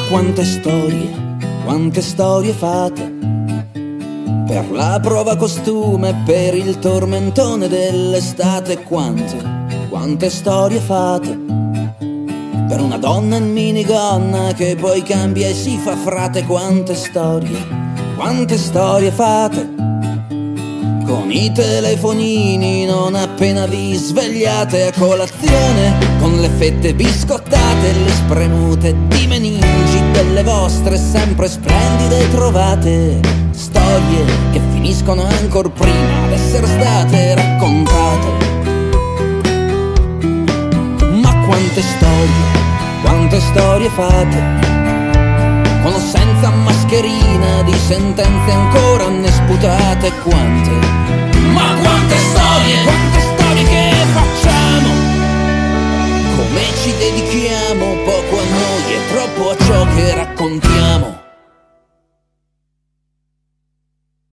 Quante storie fate per la prova costume, per il tormentone dell'estate. Quante storie fate per una donna in minigonna che poi cambia e si fa frate. Quante storie fate con i telefonini non appena vi svegliate, a colazione con le fette biscottate e le spremute di meningi delle vostre sempre splendide trovate. Storie che finiscono ancor prima d'essere state raccontate. Ma quante storie fate con o senza mascherina di sentenze ancora ne sputate. Ma quante storie che facciamo, come ci dedichiamo, poco a noi e troppo a ciò che raccontiamo.